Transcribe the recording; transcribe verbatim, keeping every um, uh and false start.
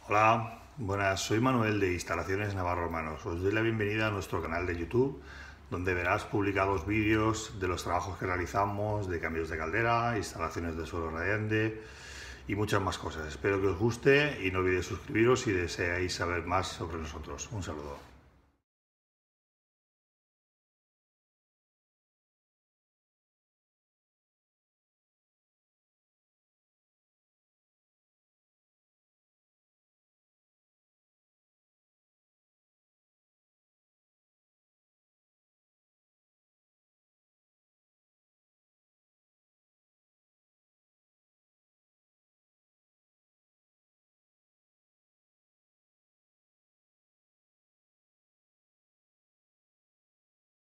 Hola, buenas, soy Manuel de Instalaciones Navarro Hermanos. Os doy la bienvenida a nuestro canal de YouTube, donde verás publicados vídeos de los trabajos que realizamos, de cambios de caldera, instalaciones de suelo radiante y muchas más cosas. Espero que os guste y no olvidéis suscribiros si deseáis saber más sobre nosotros. Un saludo.